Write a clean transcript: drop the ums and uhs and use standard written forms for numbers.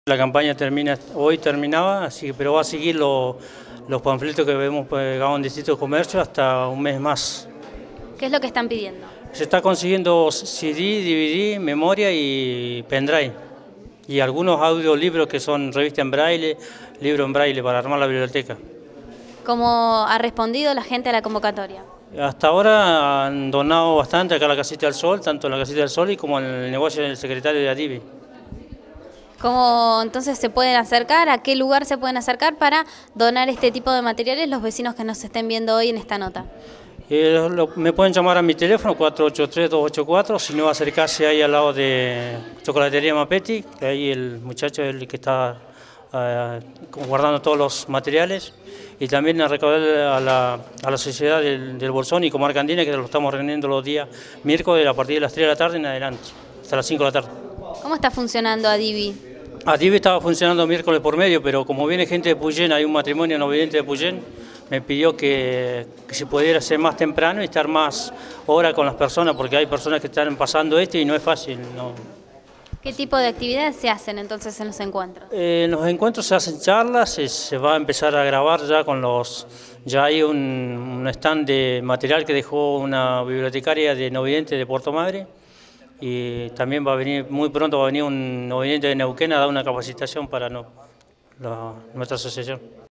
La campaña terminaba, pero va a seguir los panfletos que vemos pegados en distintos comercios hasta un mes más. ¿Qué es lo que están pidiendo? Se está consiguiendo CD, DVD, memoria y pendrive. Y algunos audiolibros que son revista en braille, libro en braille para armar la biblioteca. ¿Cómo ha respondido la gente a la convocatoria? Hasta ahora han donado bastante acá a la Casita del Sol, tanto en la Casita del Sol y como en el negocio del secretario de Adivi. ¿Cómo entonces se pueden acercar? ¿A qué lugar se pueden acercar para donar este tipo de materiales los vecinos que nos estén viendo hoy en esta nota? Me pueden llamar a mi teléfono 483-284, si no acercarse ahí al lado de Chocolatería Mapetti, que ahí el muchacho es el que está guardando todos los materiales, y también a recaudar a la sociedad del Bolsón y Comarca Andina, que lo estamos reuniendo los días miércoles a partir de las 3 de la tarde en adelante, hasta las 5 de la tarde. ¿Cómo está funcionando Adivi? Adivi estaba funcionando miércoles por medio, pero como viene gente de Puyén, hay un matrimonio no vidente de Puyén, me pidió que se pudiera hacer más temprano y estar más hora con las personas, porque hay personas que están pasando y no es fácil. No. ¿Qué tipo de actividades se hacen entonces en los encuentros? En los encuentros se hacen charlas, se va a empezar a grabar ya con los... Ya hay un stand de material que dejó una bibliotecaria de no vidente de Puerto Madre, y también va a venir, muy pronto va a venir un no vidente de Neuquén a dar una capacitación para nuestra asociación.